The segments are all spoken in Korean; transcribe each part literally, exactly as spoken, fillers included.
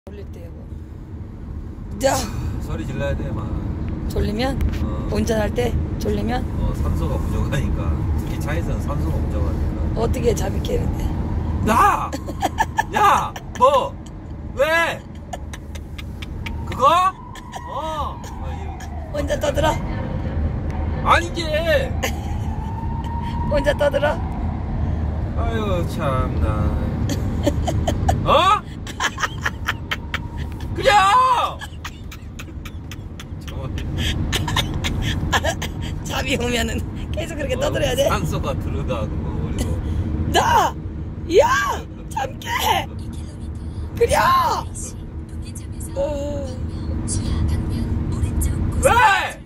졸릴 때 여보. 야! 소리 질러야 돼, 막. 졸리면? 어. 운전할 때? 졸리면? 어, 산소가 부족하니까. 특히 차에서는 산소가 부족하니까. 어떻게 잠이 깨는데? 나! 야! 뭐? 왜? 그거? 어. 아유. 혼자 떠들어? 아니지! 혼자 떠들어? 아유, 참나. 어? 그냥! 잠이 오면은 계속 그렇게 어, 떠들어야 돼? 산소가 들어가고, 그리고. 나! 야! 잠 깨! 그래! 어... 왜?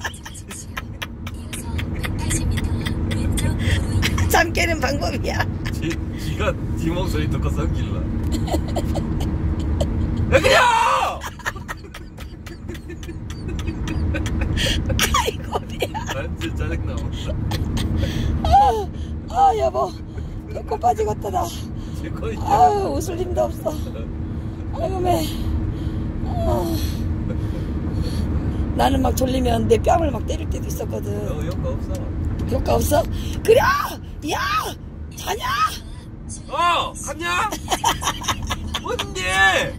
잠 깨는 방법이야. 지, 지가 지 목소리 듣고 성질나. 왜 그냥! 아이고 미안. 난 진짜 짜증나. 아, 아 여보 배꼽 빠지겠다 나. 제 거이. 아 웃을 힘도 없어. 아이고 매. 아, 나는 막 졸리면 내 뺨을 막 때릴 때도 있었거든. 너 효과 없어. 효과 없어? 그래! 야! 자냐? 어! 갔냐? 뭔데?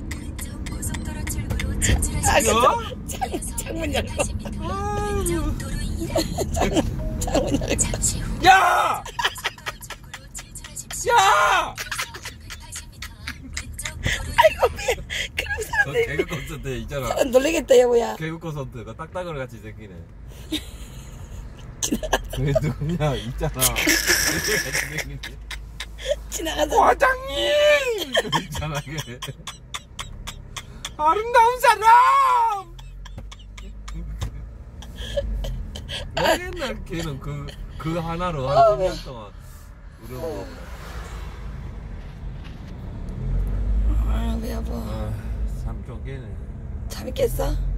아, 창, 창문 열고. 창문, 창문 열고. 야! 야! 아이고, 미 그럼 그 사람들이. 개그 콘서트 있잖아. 사람 놀라겠다, 여보야. 개그 콘서트 그 딱딱을 같이 생기네. 지나가, 그게 누구냐? 있잖아. 지나가서. 과장님! 있잖아, 그게. 아름다운 사람! 왜 맨날 걔는 그, 그 하나로 한 십 년 동안 우려먹어. 아, 왜 여보. 아, 참 좀 깨네. 잠이 깼어?